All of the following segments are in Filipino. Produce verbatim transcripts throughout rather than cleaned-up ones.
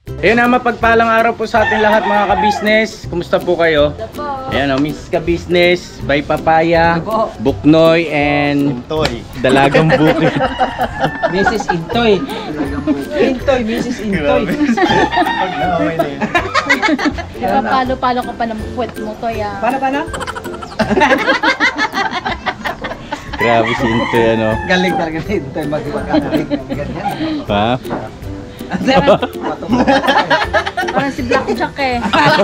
Ayun na, mapagpalang araw po sa ating lahat mga ka-business. Kumusta po kayo? Ayan o, Miss Ka-business, by Papaya, Buknoy, and Intoy. Dalagang Bukid. Missus Intoy. Intoy, Missus Intoy. Pag naaway na yun. Palo-palo ko pa ng puwet mo to ya. Paano, paano? Grabe si Intoy, ano. Galing talaga na Intoy. Mag-ibagaling. Ganyan. Pa? Parang si Black Jack eh.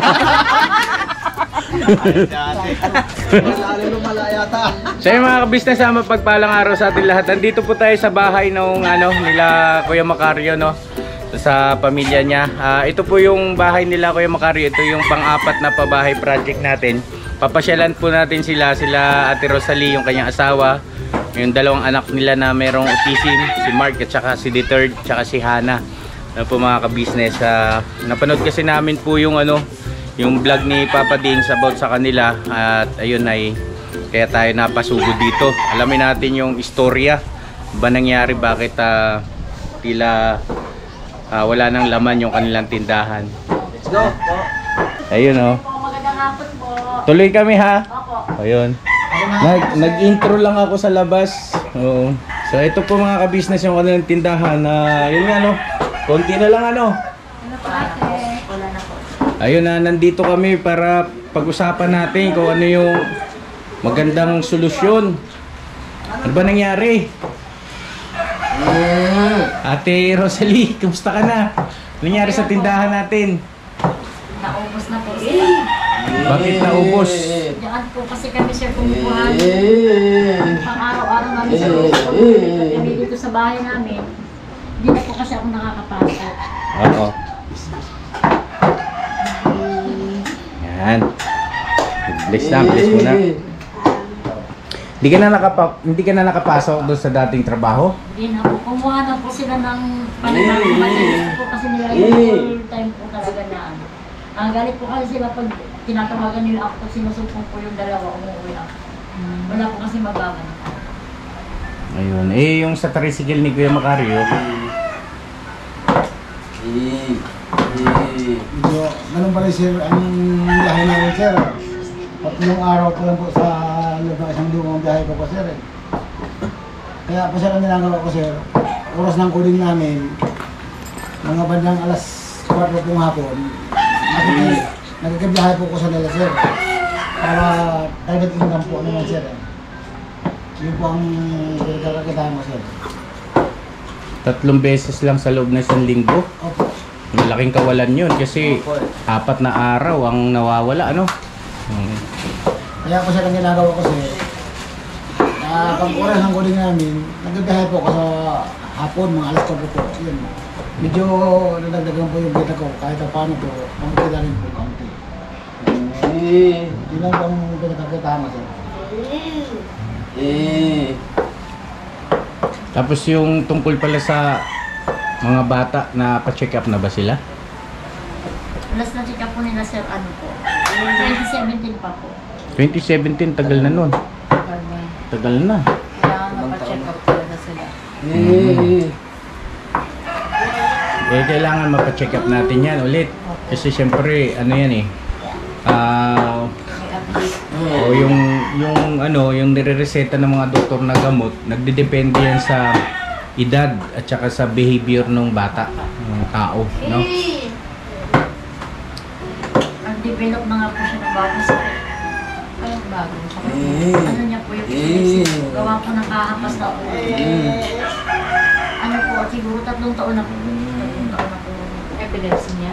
So yung mga ka-business, ah, mapagpalang araw sa ating lahat. Nandito po tayo sa bahay nung ano, nila Kuya Macario, no? Sa pamilya niya. Uh, ito po yung bahay nila Kuya Macario. Ito yung pang-apat na pabahay project natin. Papasyalan po natin sila, sila Ate Rosalie, yung kanyang asawa, yung dalawang anak nila na merong autism, si Mark at saka si Dethard, at saka si Hannah. Ano po mga ka-business, uh, napanood kasi namin po yung ano, yung vlog ni Papa Dins about sa kanila, at ayun ay kaya tayo napasugod dito. Alamin natin yung istorya ba nangyari, bakit uh, tila uh, wala nang laman yung kanilang tindahan. Let's go. Ayun oh. Magandang hapon po. Tuloy kami ha. Opo. Ayun. Nag nag-intro lang ako sa labas. Oo. So ito po mga ka-business yung kanilang tindahan na uh, yun nga no. Konti na lang ano. Ano po ate? Wala na po. Ayun na, nandito kami para pag-usapan natin kung ano yung magandang solusyon. Ano ba nangyari? Ate Rosalie, kumusta ka na? Ano nangyari sa tindahan natin? Naubos na po sir. Bakit naubos? Diyan po kasi kami sir kumukuha. Pang araw-araw namin sa hospital. Kami dito sa bahay namin. Hindi na po kasi ako nakakapasok. Oo. Yan. Bless na, bless muna. Hindi ka na nakapa hindi ka na nakapasok doon sa dating trabaho? Hindi na po. Kumuha na po sila ng panibagong malinis po kasi nila yung full time po talaga na ano. Ang galit po kasi sila pag tinatawagan nila ako, sinusumpong po yung dalawa, umuwi ako. Wala po kasi magawa. Ayun. Eh, yung sa tricycle ni Kuya Macario. Eh, eh. Medyo, ganun pala sir, ang biyahe namin sir. Tatlong araw po lang po sa loob ng isang linggo ang biyahe ko po sir eh. Kaya po sir ang ginagawa ko sir, oras ng kuling namin, mga bandang alas kwatro pong hapon, nagkikibiyahe po ko sa nila sir. Para target income po naman sir eh. Yun po ang pinagkakakitaan mo sir. Tatlong beses lang sa loob ng isang linggo. Opo. Malaking kawalan yun kasi Opo. apat na araw ang nawawala, ano? Hmm. Kaya po sir ang ginagawa ko sir, na pag oras ng kuling namin, nagbibiyahe po ko sa hapon, mga alas kwatro po. Yun. Medyo nadagdagan po yung kita ko, kahit paano po, pamukita rin po kaunti. Yun lang po ang pinagkakitaan mo sir. Eh. Tapos yung tungkol pala sa mga bata na pa-check up na ba sila? Last na check up po nila sir, ano po, twenty seventeen pa po. twenty seventeen, tagal na nun. Tagal na. Kailangan mapa-check up talaga sila. Mm. Eh, kailangan mapa-check up natin yan ulit. Kasi syempre, ano yan eh. Ah... o yung yung ano, yung nire-reseta ng mga doktor na gamot, nagdedepende yan sa edad at saka sa behavior ng bata, ng tao, no? Nag-develop na nga po siya ng bago sa ay bago sa ano niya po yung isip. Gawa po ng kahapas na po. Ano po, siguro tatlong taon na po. Tatlong taon na po. Epilepsy niya.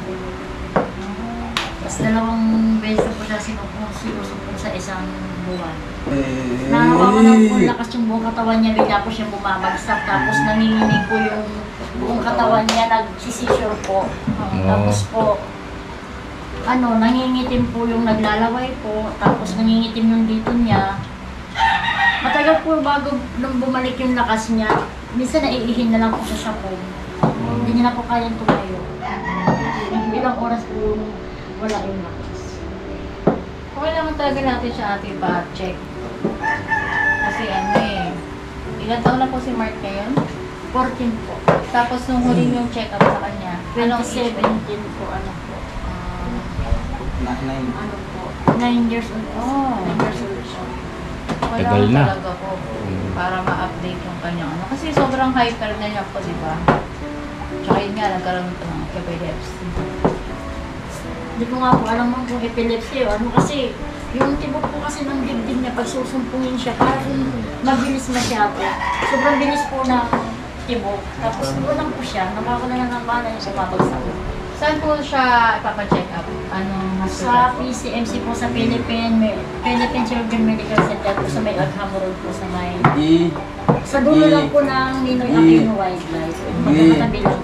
Tapos dalawang beses na po siya sinusumpong sinusumpong sa isang buwan. Nakakawalan po lakas yung buong katawan niya, bigla po siya bumabagsak. Tapos nanginginig po yung buong katawan niya, nag-seizure po. Tapos po, ano, nangingitim po yung naglalaway po. Tapos nangingitim yung dito niya. Matagal po bago nung bumalik yung lakas niya, minsan naiihin na lang po siya sa phone. Hindi niya na po kayang tumayo. Ilang oras po wala yung lakas. Okay naman talaga natin siya ate pa-check. Kasi ano eh, ilan taon na po si Mark ngayon? fourteen po. Tapos nung huling yung check-up sa kanya, twenty seventeen po, ano po. ah, ano po, nine years old. Oh. nine years old po. Wala Tagal ko na. talaga po. Para ma-update yung kanyang ano. Kasi sobrang hyper na niya po, di ba? Tsaka yun nga, nagkaroon ito ng epilepsy. Hindi ko nga po alam mo kung epilepsy o ano kasi yung tibok po kasi ng dibdib niya pag susumpungin siya parang mabilis masyado. Sobrang bilis po ng tibok. Tapos kulang po siya, nakakula na ng bala yung sumabagsak. Saan po siya ipapacheck up? Anong Sa hospital? P C M C po sa Philippine, Med- Philippine Children Medical Center po sa may Agham Road po sa may sa dulo lang po ng Ninoy Aquino Wildlife. Magkakatabi lang.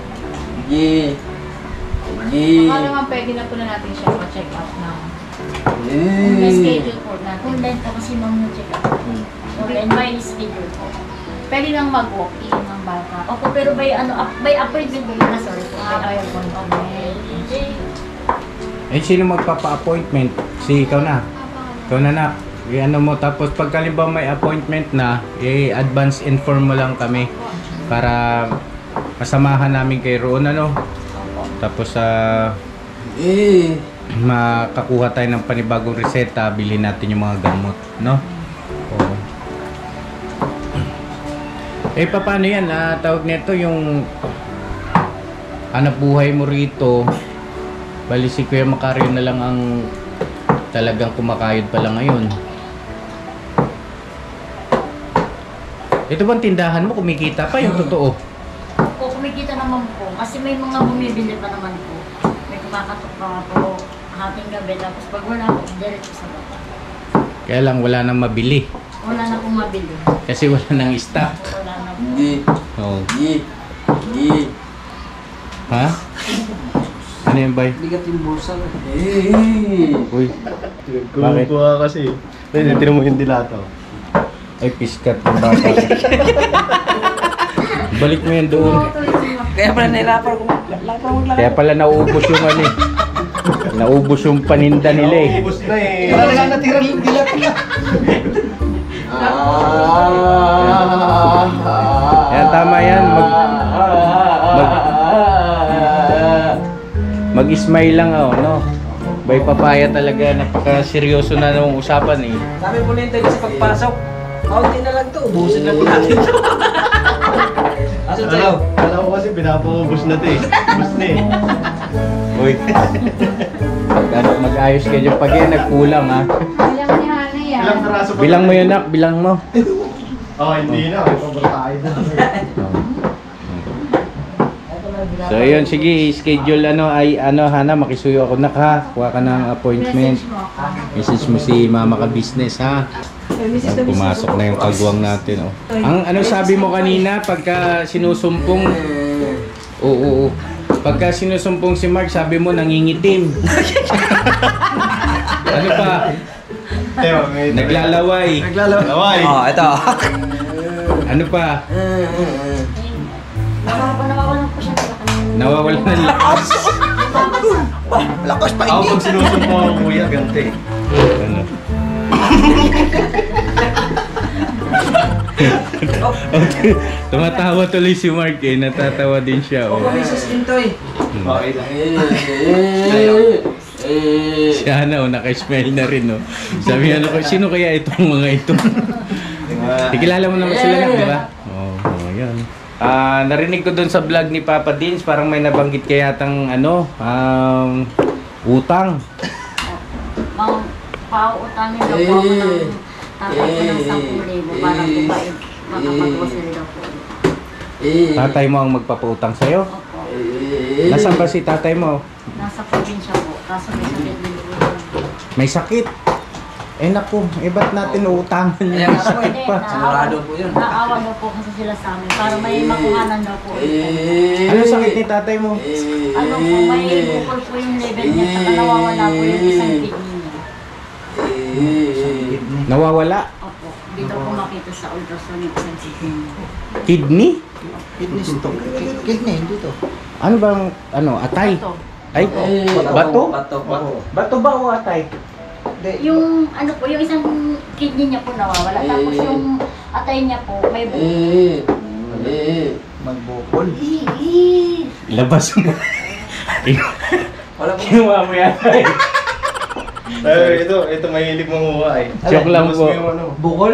Baka naman pwede na po na natin siya pa-check up na may schedule po natin. Online po kasi ma'am yung check up. Online by schedule po. Pwede nang mag-walk-in ng bata. Opo, pero by ano, up- by appointment po yun na, sorry po. Ah, by appointment. Eh, sino magpapa-appointment? Si ikaw na. Ikaw na na. I-ano mo, tapos pagkalimbawa may appointment na, i-advance inform mo lang kami para masamahan namin kay Roon, ano? Tapos sa makakuha tayo ng panibagong reseta, bilhin natin yung mga gamot, no? Oo. Eh, paano yan? Ah, tawag nito yung hanap buhay mo rito. Bali si Kuya Macario na lang ang talagang kumakayod pala ngayon. Ito bang tindahan mo? Kumikita pa yung totoo? Po, kumikita naman po. Kasi may mga bumibili pa naman po. May kumakatok pa nga po hating gabi. Tapos pag wala po, diretso sa baba. Kaya lang wala nang mabili. Wala na pong mabili. Kasi wala nang stock. Wala na po. Oo. Ha? Ano yan, bay? Bigat yung bulsa. Uy. Bakit? Kuha kasi. Pwede, tinan mo yung dilato. Ay, piskat ng bata. Balik mo yan doon. Kaya pala nahirapan ko. Lapar mo Kaya pala nauubos yung ano eh. Naubos yung paninda nila eh. Ubus na eh. Wala na nga natira yung dilat na. Yan, tama yan. Mag, mag, mag-smile lang oh, no? Bay papaya talaga, napaka-seryoso na nung usapan eh. Sabi po nito kasi pagpasok. Kaunti na lang to. Ubusin lang natin to. Asan sa'yo? Alam, alam ko kasi pinapaubos na to eh. Ubus na eh. Uy. Mag- mag-ayos kayo pag yan, nagkulang ha. Bilang ni Hana yan. Ilang karaso pa? Bilang mo yun nak, bilang mo. Oh, hindi na. May pabartaid na. So yun, sige, schedule ano ay ano Hana, makisuyo ako na ka. Kuha ka ng appointment. Message mo ako. Message mo si Mama Ka Business ha. Yan, pumasok na yung kagwang natin oh. Ang ano sabi mo kanina pagka sinusumpong Oo, oo, oo. Pagka sinusumpong si Mark, sabi mo nangingitim. Ano pa? Ewan, may... Naglalaway. Naglalaway. Oh, ito. Ano pa? Nakaka nawawalan po siya sa kanina. Nawawala ng lakas. Lakas pa Ako pag sinusumpong ako kuya, ganti. Ano? Tumatawa tuloy si Mark eh, natatawa din siya oh. Ako may sustain to eh. Okay lang. Si Hana oh, naka-smile na rin oh. Sabi ano ko, sino kaya itong mga ito? Ikilala mo naman sila lang, di ba? Oo, oh, yan. Ah, narinig ko doon sa vlog ni Papa Dins, parang may nabanggit kaya yatang ano, um, utang. Mang pauutangin na po ako ng tatay ko ng sampung libo para po ba makapag-wasil daw po. Tatay mo ang magpapautang sa'yo? Opo. Nasaan ba si tatay mo? Nasa probinsya po. Kaso may sakit din po. May sakit. Eh naku, eh ba't natin uutangan niya? May sakit pa. Sigurado po yun. Naawa daw po kasi sila sa amin para may makuhanan daw po. Ano sakit ni tatay mo? Ano po, may bukol po yung level niya saka nawawala po yung isang kidney niya. Nawawala? Opo. Hindi daw po makita sa ultrasound yung isang kidney niya. Kidney? Kidney stone. Kidney, hindi to. Ano bang, ano, atay? Ito. Ay, bato? Bato, bato. Bato ba o atay? Yung ano po, yung isang kidney niya po nawawala. Tapos yung atay niya po, may bukol. Magbukol. Labas mo. Wala po. Kinuha mo yata eh. Ay, ito, ito mahilig manguha eh. Joke lang Tapos po. may yung ano, Bukol?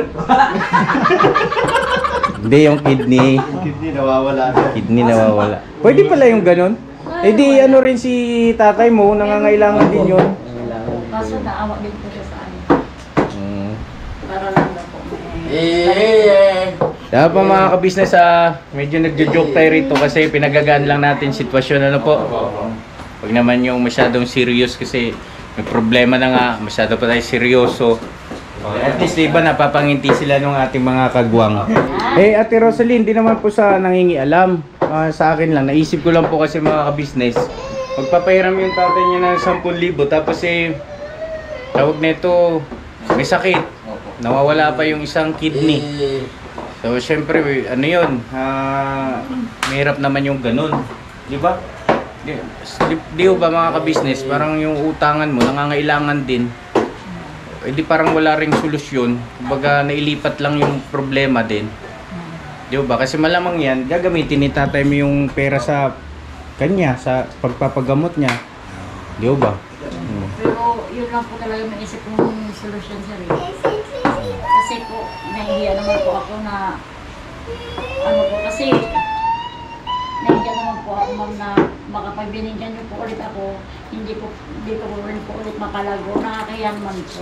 Hindi, yung kidney. kidney nawawala na. Kidney nawawala. Pwede pala yung ganun. Eh di ano rin si tatay mo, nangangailangan din yun. Kaso naawa din po siya sa amin. Mm. Para lang na po. Eh, Kaya pa mga kabisnes, ah, medyo nagjo-joke tayo rito kasi pinagagaan lang natin sitwasyon, ano po. Pag naman yung masyadong serious kasi may problema na nga, masyado pa tayo seryoso. At least diba napapanginti sila ng ating mga kagwang. Eh Ate Rosaline, di naman po sa nangingialam. Ah, sa akin lang, naisip ko lang po kasi mga kabisnes. Magpapahiram yung tatay niya ng sampung libo tapos eh, tawag nito, may sakit. Nawawala pa yung isang kidney. So syempre, ano yun, ah, mahirap naman yung ganun. Di ba? Di, di, di ba mga kabisnes, parang yung utangan mo, nangangailangan din. Eh di parang wala ring solusyon. Kumbaga nailipat lang yung problema din. Di ba? Kasi malamang yan, gagamitin ni tatay mo yung pera sa kanya, sa pagpapagamot niya. Di ba? Hmm. Pero yun lang po talaga maisip kong solusyon sa rin. Kasi po, nahihiya naman po ako na ano po, kasi nahihiya naman po ako ma'am na baka pag binigyan niyo po ulit ako, hindi po, hindi ko po rin po ulit mapalago. Nakakahiya naman po.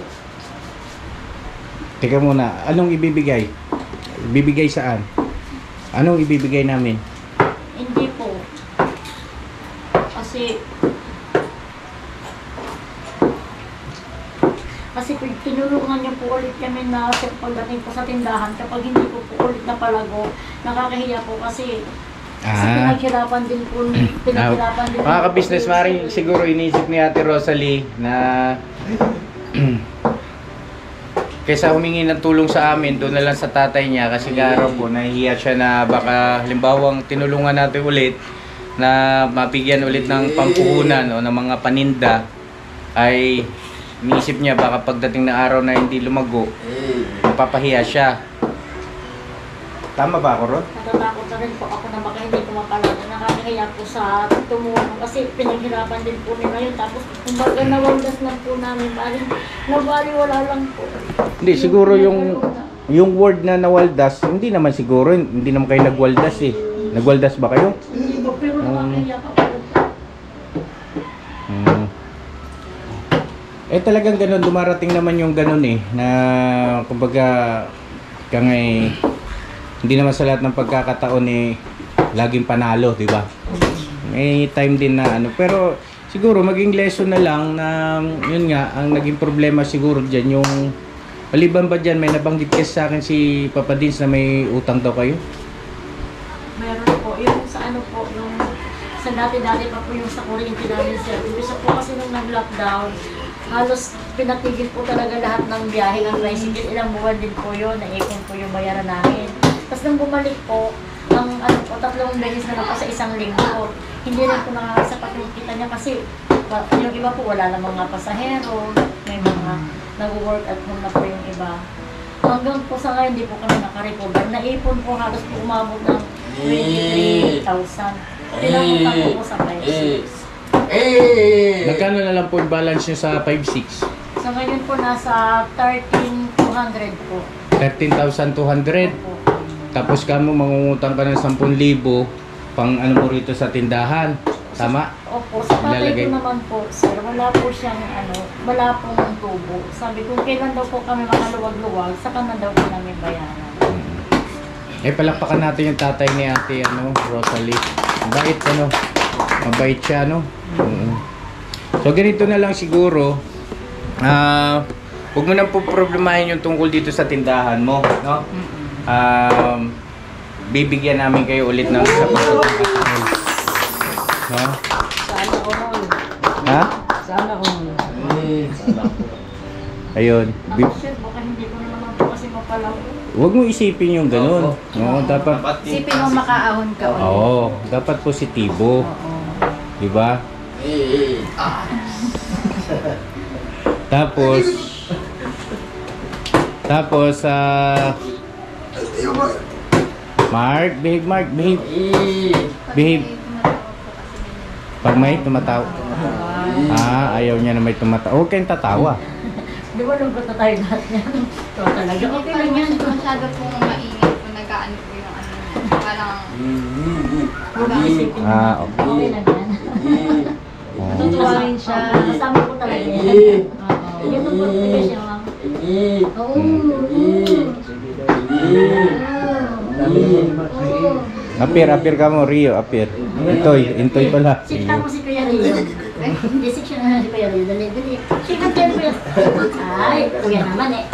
Teka muna, anong ibibigay? Ibibigay saan? Anong ibibigay namin? Hindi po. Kasi Kasi pag tinulungan niyo po ulit kami na sa pagdating po sa tindahan, kapag hindi po po ulit napalago, nakakahiya po kasi kasi Ah. pinaghirapan din po, pinaghirapan din Mga po ka-business, po- maring siguro inisip ni Ate Rosalie na kaysa humingi ng tulong sa amin, doon na lang sa tatay niya kasi nga raw po, nahihiya siya na baka halimbawang tinulungan natin ulit na mapigyan ulit ng pampuhunan o ng mga paninda ay iniisip niya baka pagdating na araw na hindi lumago, mapapahiya siya. Tama ba ako, Rod? Natatakot na rin po ako na baka hindi ko mapalago. Nakakahiya po sa tumulong kasi pinaghirapan din po nila yun. Tapos kumbaga nawaldas lang po namin. Baling nabaliwala lang po. Hindi, siguro yung yung word na nawaldas, hindi naman siguro, hindi naman kayo nagwaldas eh. Nagwaldas ba kayo? Hindi po, pero nakakahiya ka po. Hmm. Eh talagang ganun, dumarating naman yung ganun eh, na kumbaga kang eh, hindi naman sa lahat ng pagkakataon eh, laging panalo, di ba? May time din na ano, pero siguro maging lesson na lang na yun nga, ang naging problema siguro dyan yung, maliban ba dyan, may nabanggit kasi sa akin si Papa Dins na may utang daw kayo? Meron po, yung sa ano po, yung sa dati-dati pa po yung sa kuryente namin sir. Bisa po kasi nung nag-lockdown, halos pinatigil po talaga lahat ng biyahe ng tricycle. Ilang buwan din po yun, naikon po yung bayaran namin. Tapos nung bumalik po, ang ano po, tatlong beses na lang po sa isang linggo. Hindi rin po nakakasapat yung kita niya kasi pa- yung iba po wala na mga pasahero, may mga nag-work at home na po yung iba. Hanggang po sa ngayon, hindi po kami nakarecover. Naipon po halos po umabot ng twenty-three thousand. Pinakutang po po sa five six. Nagkano na lang po yung balance nyo sa five six? So ngayon po nasa thirteen thousand two hundred po. thirteen thousand two hundred. Po. Tapos kamo mangungutang ka ng ten thousand pang ano mo rito sa tindahan. Tama? Opo, sa tatay Ilalagay. ko naman po, sir, wala po siyang ano, wala pong tubo. Sabi ko, kailan daw po kami makaluwag-luwag, saka na daw po namin bayaran. Eh palakpakan natin yung tatay ni Ate ano, Rosalie. Mabait ano? Mabait siya no? Oo. So ganito na lang siguro. Ah, huwag mo nang po problemahin yung tungkol dito sa tindahan mo, no? Um, bibigyan namin kayo ulit ng isa pa. No? Sana all. Ha? Sana kung... Ayun. Bi- Ako sir, baka hindi ko na naman po kasi mapalaw. Huwag mo isipin yung ganun. Oo, dapat Isipin mo makaahon ka ulit. Oo, dapat positibo. Oo. 'Di ba? Tapos Tapos ah Mark, behave Mark, behave. Behave. Pag may tumatawa. Ah, ayaw niya na may tumatawa. Huwag kayong tatawa. Di ba lungkot na tayo lahat niyan? Ito talaga, okay lang yan. Masyado pong maingit kung nag-ano po yung ano niya. Parang... Ah, okay. Okay lang yan. Oh. Natutuwa rin siya. Kasama ko talaga yan. Oo. Yung tungkol talaga siya, ma'am. Oo. Apir, apir ka mo, Rio, apir. Intoy, intoy pala. Sikta mo si Kuya Rio. Hindi, siksyon na si Kuya Rio. Dali, dali. Sikta ka si Kuya. Ay, Kuya naman eh.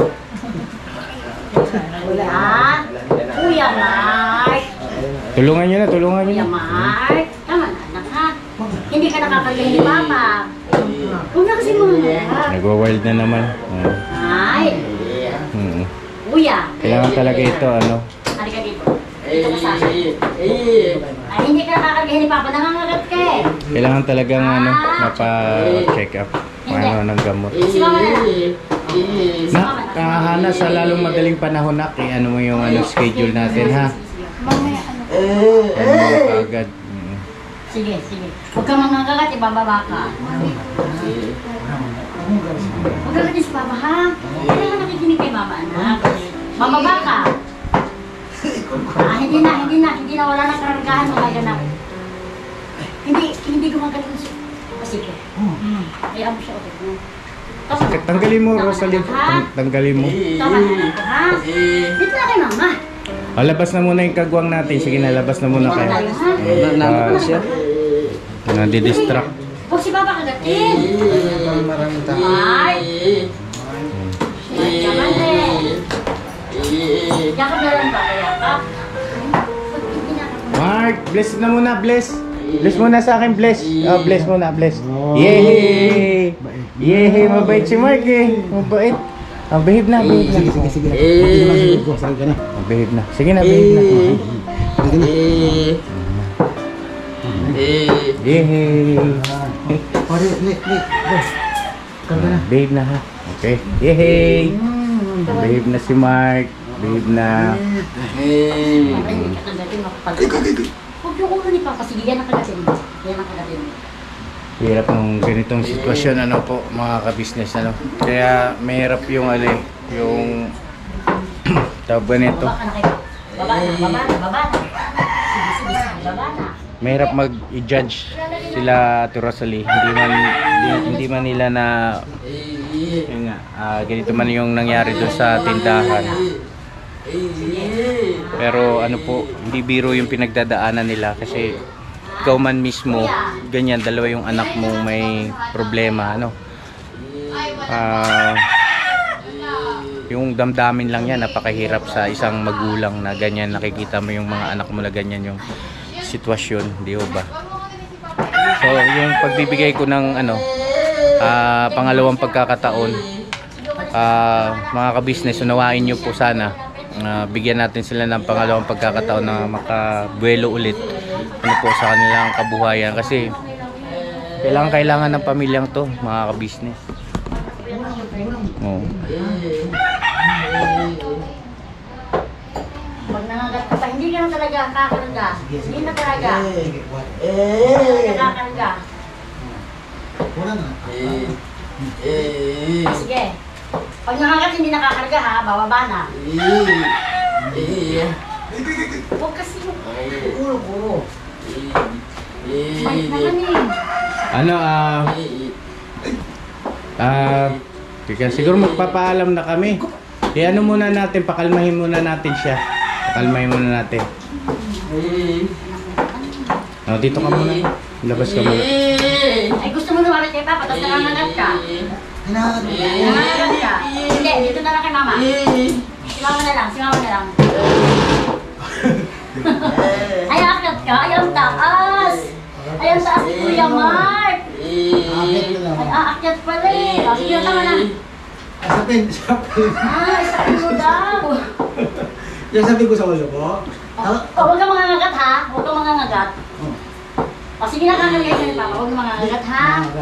Kuya. Kuya Mark. Tulungan niyo na, tulungan niyo Kuya na. Mark. Tama na, anak ha. Hindi ka nakakagaling ni Papa. Huwag na kasi mga. Nagwa-wild na naman. Ah. Ay. Hmm. Kuya. Kailangan talaga ito, ano? Halika dito. Dito ka sa akin. Ay, hindi ka nakakagaling ni Papa. Nangangagat ka eh. Kailangan talagang ano, mapa-check up. Ano ng gamot. Si Mama na lang. Na, kahana sa lalong madaling panahon na, eh, ano mo yung ano, schedule natin, ha? Mamaya ano. Ano mo agad. Mm. Sige, sige. Huwag kang mangangagat, ibababa ka. Huwag ka kasi si Papa, ha? Kailangan nakikinig kay Mama, anak. Bababa ka. Ah, hindi na, hindi na, hindi na, wala na karagahan, mga ganap. Hindi, hindi gumagaling siya. Ah, sige. Hmm. Hayaan mo siya ulit. Tapos, Tanggalin mo, tama na, Rosalie. ha? Tang- Tanggalin mo. Tama na, anak ko, ha? Dito na kay Mama. O, labas na muna yung kagwang natin. Sige na, labas na muna Dito kayo. na tayo, ha? Ah, siya. nadidistract. Huwag si Papa kagatin. Maraming tao. Ay! Yaman eh. Yakap na lang ba? Yakap. Mark, bless na muna, bless. Bless muna sa akin, bless. Oh, bless muna, bless. Yay! Yay! Mabait si Mark eh. Mabait. Ah, behave na, behave na. Sige, sige, sige. Mati naman sa ko. Sige ka na. Ah, behave na. Sige na, behave na. Sige na. Yay! Pare, lik, lik. Go. Karga na. Behave na ha. Okay. Yay! Behave na si Mark. Behave na. Ay, hindi ka kagatin, makapag- Huwag yung ulo ni Papa. Sige, yan ang kagatin. Yan ang kagatin. Hirap ng ganitong sitwasyon ano po mga ka-business ano. Kaya mahirap yung ano eh, yung tawag ba nito. Baba ka na kayo. Baba na, baba na, baba na. Sige, sige, sige, baba na. Mahirap mag-i-judge sila to Rosalie. Hindi man hindi, hindi man nila na yun nga, ah, ganito man yung nangyari doon sa tindahan. Pero ano po, hindi biro yung pinagdadaanan nila kasi ikaw man mismo, ganyan, dalawa yung anak mo may problema, ano. Ah, yung damdamin lang yan, napakahirap sa isang magulang na ganyan, nakikita mo yung mga anak mo na ganyan yung sitwasyon, di ba? So, yung pagbibigay ko ng ano, ah, pangalawang pagkakataon, ah, mga ka-business, unawain nyo po sana. Uh, bigyan natin sila ng pangalawang pagkakataon na makabuelo ulit ano po sa kanilang kabuhayan kasi kailangan kailangan ng pamilyang to mga ka-business. Oh. Pag nangagat ka pa, hindi ka na talaga kakarga. Hindi na talaga. Hindi ka kakarga. Wala na. Sige. Pag nangagat, hindi nakakarga ha, bababa na. Huwag kasi yung ulo-ulo. Bait naman eh. Ano ah ah uh, siguro magpapaalam na kami. Eh ano muna natin, pakalmahin muna natin siya. Pakalmahin muna natin. Oh, dito ka muna. Labas ka muna. Ay, gusto mo lumapit kay Papa, tapos nangangagat ka. Hinahangat mo. Nangangagat ka. Hindi, dito na lang kay Mama. Si Mama na lang, si Mama na lang. Ay, akyat ka. Ay, ang taas. Ay, ang taas ni Kuya Mark. Akit na lang. Ay, aakyat pala eh. O, sige, tama na. Asapin, asapin. Ah, isapin mo daw. Yung sabi ko sa ulo ko. O, huwag kang mangangagat ha. Huwag kang mangangagat. O, sige na, kakalagay ka ni Papa. Huwag kang mangangagat ha.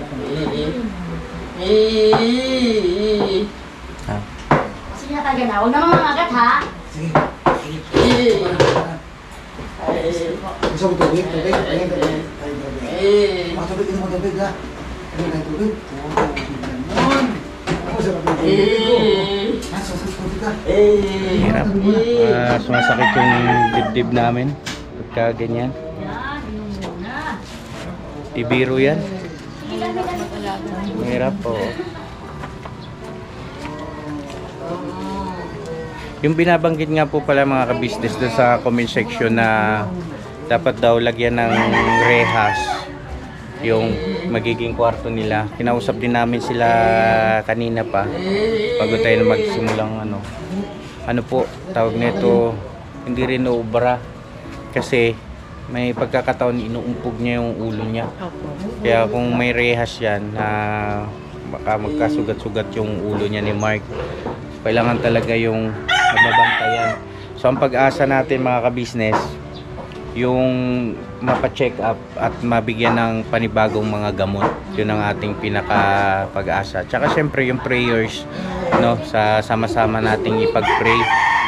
Ah. O, sige na, talaga na. Huwag na mangangagat ha. Sige. Sige. Gusto mo tubig? Tubig? Ayun, tubig. Ayun, tubig. Mga tubig, inom mo tubig ha. Ayun, ayun, tubig. Oo, tubig naman. Ako, sarap ng tubig ko. Ha, sasas tubig ka. Hirap. Ah, sumasakit yung dibdib namin. Pagka ganyan. Yan, inom muna. Ibiro yan. Mahirap po. Yung binabanggit nga po pala mga ka-business doon sa comment section na dapat daw lagyan ng rehas yung magiging kwarto nila. Kinausap din namin sila kanina pa bago tayo na magsimulang ano. Ano po, tawag nito, hindi rin naubra kasi may pagkakataon inuumpog niya yung ulo niya. Kaya kung may rehas yan na baka magkasugat-sugat yung ulo niya ni Mark, kailangan talaga yung mababantayan. So ang pag-asa natin mga ka-business, yung mapa-check up at mabigyan ng panibagong mga gamot. Yun ang ating pinaka pag-asa. Tsaka syempre yung prayers, no, sa sama-sama nating ipag-pray.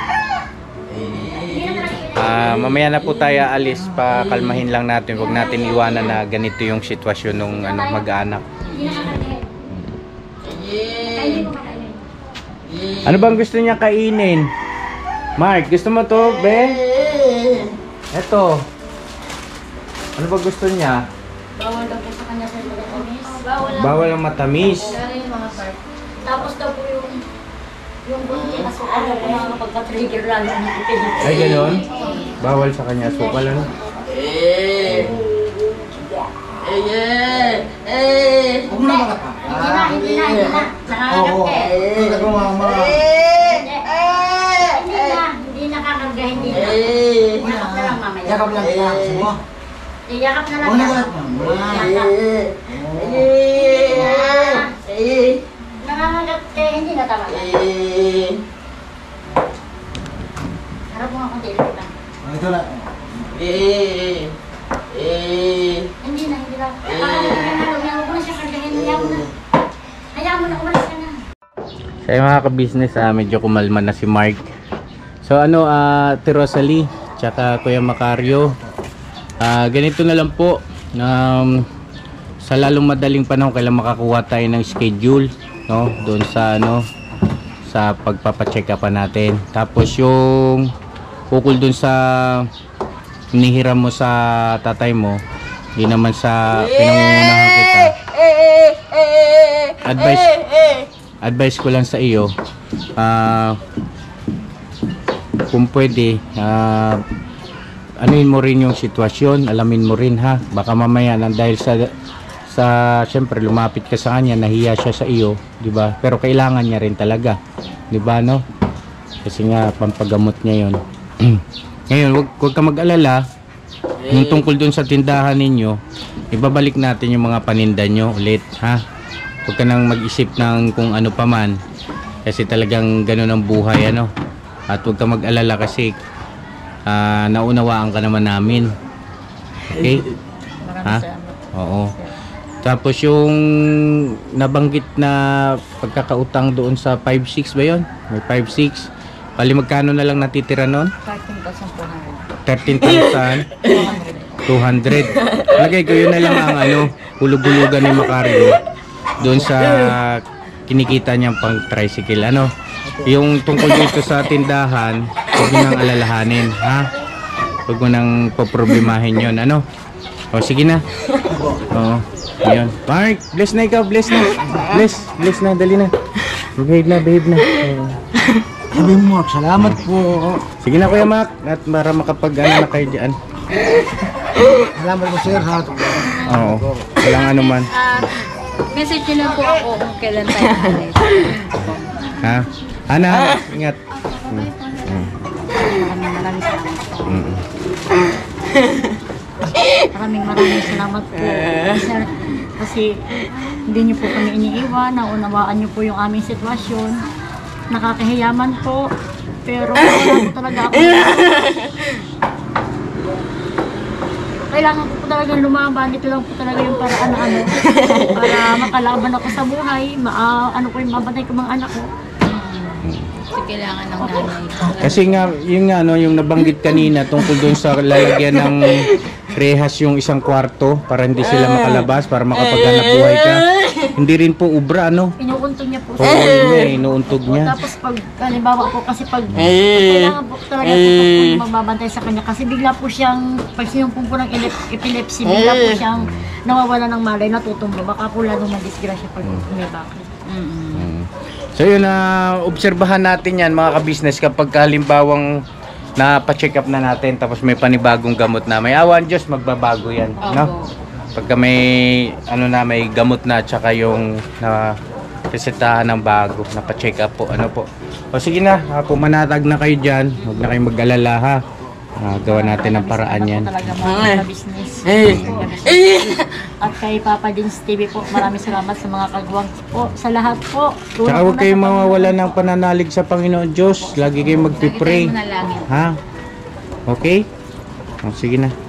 Uh, mamaya na po tayo alis, pakalmahin lang natin, huwag natin iwanan na ganito yung sitwasyon ng ano, mag-anak. Ano bang gusto niya kainin? Mark, gusto mo to, be? Eto. Ano ba gusto niya? Bawal daw po sa kanya sa matamis. Bawal lang. Bawal ang matamis. Lalo yung mga part. Tapos daw po yung yung bunti na sukal daw po mga pagka-trigger lang. Ay, gano'n? Bawal sa kanya. Sukal ano? Huwag mo na mga pa. Hindi na, hindi na, hindi na. Nangangagat Oo, ka eh. hindi na kumama. Hindi. Hindi na, hindi nakakarga, hindi na. Yakap na lang mamaya. Yakap lang ka. Mo. Iyakap na lang Huwag na yan. lahat mama. Yakap. Hindi na. Nangangagat ka, hindi na tama. Harap mo nga kung dili lang. Ah, ito lang. Hindi na, hindi na. Kakalit ka na, huwag mo na siya kargahin. Hayaan mo na. Hayaan mo na, umalis ka na. Kaya mga ka-business, ah, medyo kumalma na si Mark. So ano, ah, Ate Rosalie, tsaka Kuya Macario, ah, ganito na lang po. Um, sa lalong madaling panahon, kailan makakuha tayo ng schedule, no? Doon sa ano, sa pagpapacheck up natin. Tapos yung ukol doon sa hinihiram mo sa tatay mo, hindi naman sa pinangungunahan kita. Advice advice ko lang sa iyo, ah, kung pwede, ah, anuin mo rin yung sitwasyon, alamin mo rin ha, baka mamaya nang dahil sa sa syempre lumapit ka sa kanya, nahiya siya sa iyo, di ba? Pero kailangan niya rin talaga, di ba, no? Kasi nga pampagamot niya 'yon. Ngayon, wag, wag ka mag-alala. Yung tungkol dun sa tindahan ninyo, ibabalik natin yung mga paninda nyo ulit, ha? Huwag ka nang mag-isip ng kung ano pa man. Kasi talagang ganun ang buhay, ano? At huwag ka mag-alala kasi uh, naunawaan ka naman namin. Okay? Ha? Oo. Tapos yung nabanggit na pagkakautang doon sa five six ba yun? May five six. Pali magkano na lang natitira noon? thirteen thousand two hundred. Lagay ko yun na lang ang ano, hulug-hulugan ni Macario doon sa kinikita niyang pang tricycle. Ano? Yung tungkol dito sa tindahan, huwag mo nang alalahanin, ha? Huwag mo nang poproblemahin yun, ano? O, sige na. Oo. Ayun. Mark, bless na ikaw, bless na. Bless, bless na, dali na. Behave na, behave na. Oo. Sabi mo, salamat po. Sige na Kuya Mac, at para makapag-ano na kayo dyan. Salamat po sir sa Oo, walang ano man. Ah, message nyo lang po ako kung kailan tayo alis. Ha? Ana, ingat. Maraming maraming salamat po. Mm. Maraming maraming salamat po, sir. Kasi hindi niyo po kami iniiwan, naunawaan niyo po yung aming sitwasyon. Nakakahiyaman po, pero wala po talaga ako. Kailangan ko po talaga lumaban. Ito lang po talaga yung paraan na ano, para makalaban ako sa buhay. Ma uh, ano ko yung mabantay ko mga anak ko. Kasi kailangan ng nanay. Kasi nga, yung nga, ano, yung nabanggit kanina tungkol doon sa lalagyan ng rehas yung isang kwarto para hindi sila makalabas, para makapaghanap buhay ka. Hindi rin po ubra, ano? Inuuntog niya po. Oo, yun nga, eh, inuuntog Opo, niya. tapos pag, halimbawa po kasi pag, kailangan po talaga po po yung magbabantay sa kanya kasi bigla po siyang, pag sinumpong po ng elep- epilepsy, bigla po siyang nawawala ng malay, natutumbo. Baka po lalo madisgrasya pag may bakit. Mm. So yun, na obserbahan natin yan mga ka-business kapag halimbawang na-check up na natin tapos may panibagong gamot na. May awan Diyos, magbabago yan. No? Pagka may ano na, may gamot na tsaka yung na resetahan ng bago, napa-check up po, ano po. O sige na, ah, pumanatag na kayo dyan. Huwag na kayong mag-alala ha. Ah, gawa natin ng paraan yan. Talaga mga business. At kay Papa Dins T V po, maraming salamat sa mga kagwang po, sa lahat po. Tsaka huwag kayong mawawala ng pananalig sa Panginoon Diyos. Lagi kayong magpipray. Lagi tayo manalangin. Ha? Okay? O, sige na.